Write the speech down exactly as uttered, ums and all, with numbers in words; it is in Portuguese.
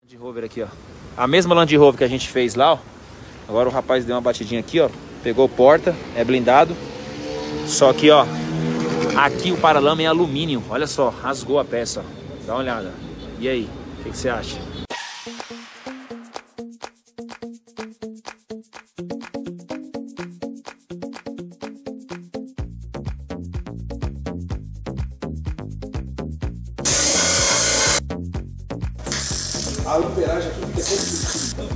Land Rover aqui, ó. A mesma Land Rover que a gente fez lá, ó. Agora o rapaz deu uma batidinha aqui, ó. Pegou porta, é blindado. Só que, ó, aqui o paralama é alumínio. Olha só, rasgou a peça, ó. Dá uma olhada. E aí, o que, que você acha? A amperagem aqui fica sempre